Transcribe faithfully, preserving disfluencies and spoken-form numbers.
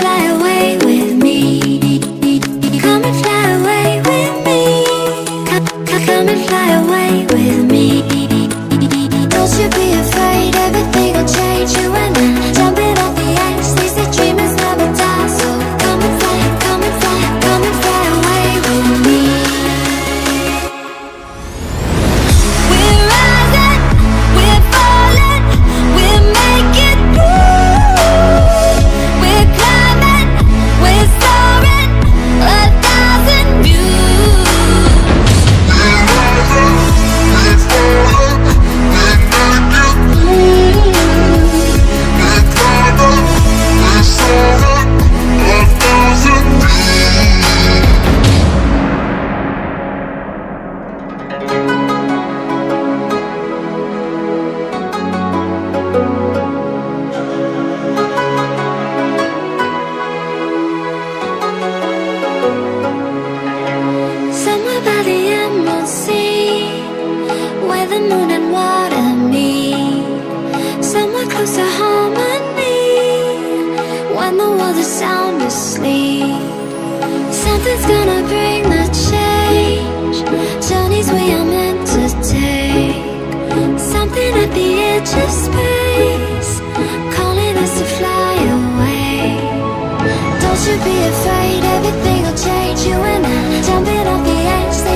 fly away with me. Come and fly away with me. Come, come and fly away with me. Don't you be afraid, everything will change. You and I, jumping off the edge. They say dreamers never die. So come and fly, come and fly, come and fly away with me. We're rising, we're falling, we're making moves. We're climbing, we're soaring, a thousand views. We're rising, we're falling, we're making moves. We're climbing, we're soaring, a thousand views. Somewhere by the emerald sea, where the moon and water meet. Somewhere close to harmony, when the world is sound asleep. Something's gonna bring the change, journeys we are meant to take. Something at the edge of space, calling us to fly away. Don't you be afraid, everything will change. You and I, jumping off the edge. They